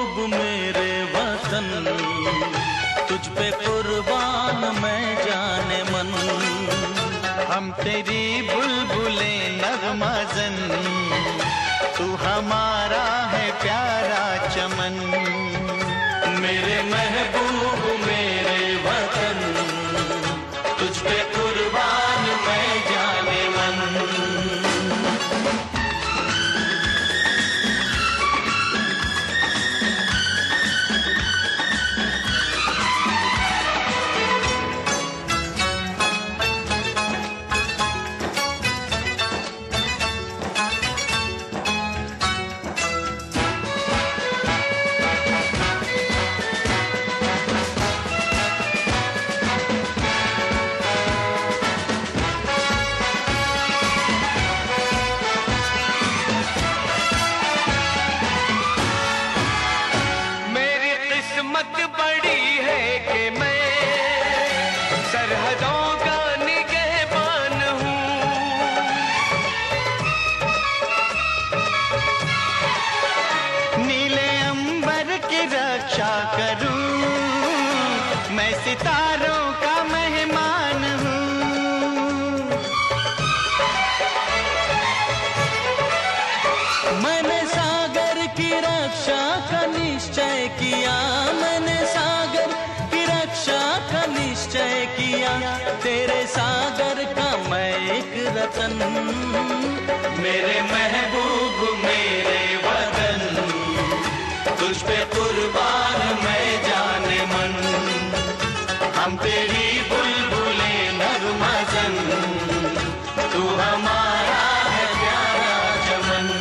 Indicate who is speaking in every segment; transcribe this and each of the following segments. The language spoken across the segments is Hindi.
Speaker 1: महबूब मेरे वतन, तुझ पे कुर्बान मैं जाने मन।
Speaker 2: हम तेरी बुलबुले नगमाज़न, तू हमारा है प्यारा चमन।
Speaker 1: मेरे महबूब मेरे वतन, तुझ पे कुर्बान मैं जाने मन।
Speaker 3: बड़ी है कि मैं सरहदों का निगहबान हूँ।
Speaker 2: नीले अंबर की रक्षा करूं, मैं सितारों का मेहमान हूँ।
Speaker 1: मैंने सागर की रक्षा का निश्चय किया, मैंने सागर की रक्षा का निश्चय किया। तेरे सागर का मैं एक रतन, मेरे महबूब मेरे वतन, तुझ पे कुर्बान मैं जाने मन। हम तेरी बुलबुले नगमाज़न, तू हमारा है प्यारा चमन।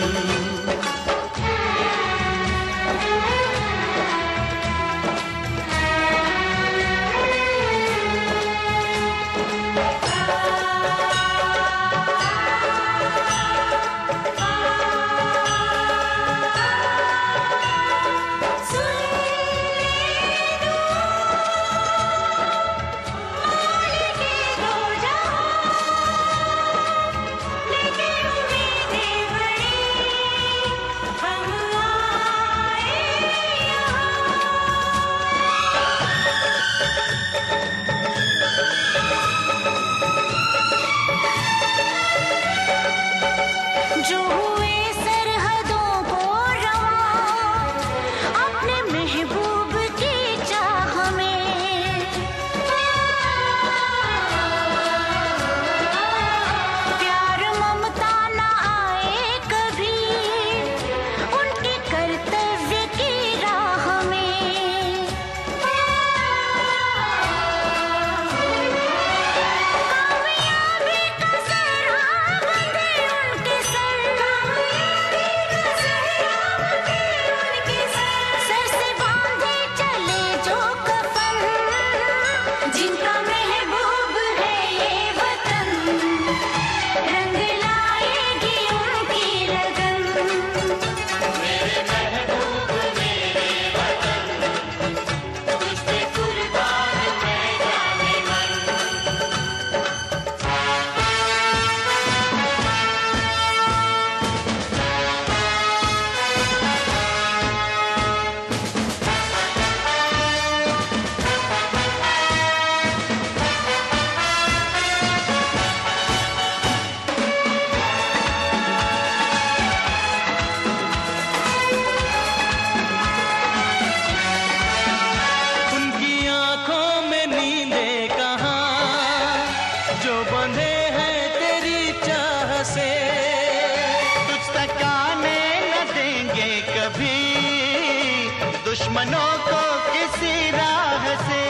Speaker 2: दुश्मनों को किसी राह से।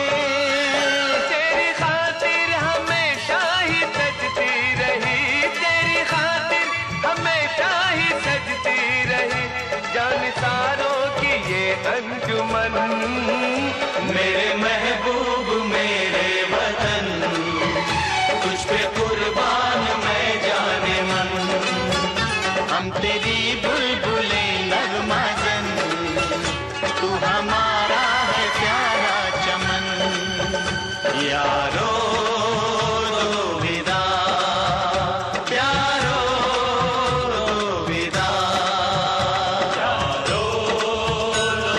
Speaker 3: तेरी खातिर हमेशा ही सजती रही, तेरी खातिर हमेशा ही सजती रही, जानसारों की ये अंजुमन।
Speaker 1: मेरे महबूब मेरे वतन, तुझ पे कुर्बान मैं जाने मन।
Speaker 2: हम तेरी बुलबुले नगमाज़न, तू हमारा है प्यारा चमन।
Speaker 1: यारो दो विदा, प्यारो दो विदा, यारो दो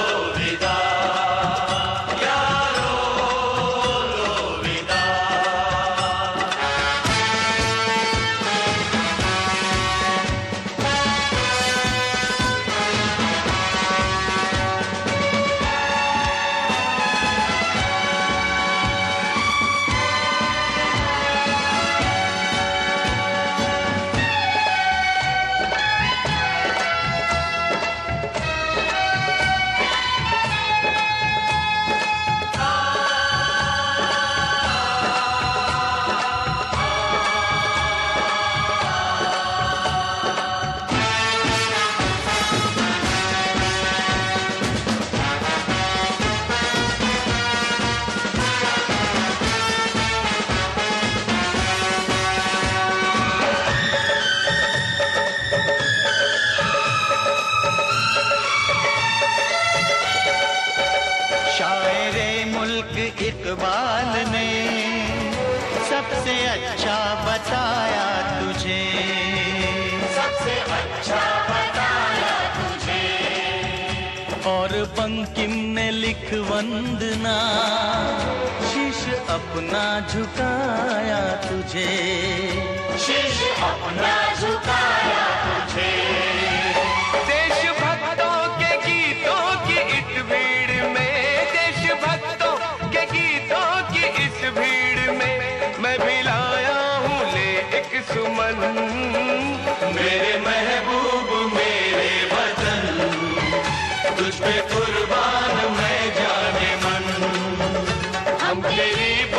Speaker 2: मुल्क इकबाल ने सबसे अच्छा बताया तुझे,
Speaker 1: सबसे अच्छा बताया तुझे।
Speaker 2: और बंकिम ने लिख वंदना, शीश अपना झुकाया तुझे,
Speaker 1: शीश अपना झुकाया तुझे।
Speaker 3: देशभक्तों के गीतों की इस भीड़ में, देशभक्तों के गीतों की इस भीड़ में मैं भी लाया हूँ ले एक सुमन।
Speaker 1: मेरे महबूब मेरे वतन, तुझ पे कुर्बान मैं जाने मन।
Speaker 3: हम तेरी